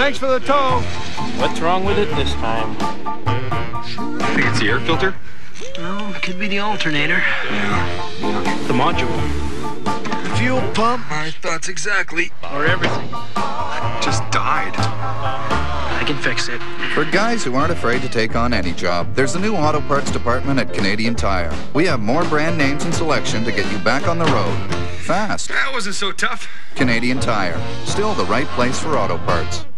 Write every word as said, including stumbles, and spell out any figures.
Thanks for the tow. What's wrong with it this time? Think it's the air filter? No, it could be the alternator. Yeah. The module. Fuel pump. My thoughts exactly. Or everything. Just died. I can fix it. For guys who aren't afraid to take on any job, there's a new auto parts department at Canadian Tire. We have more brand names and selection to get you back on the road. Fast. That wasn't so tough. Canadian Tire. Still the right place for auto parts.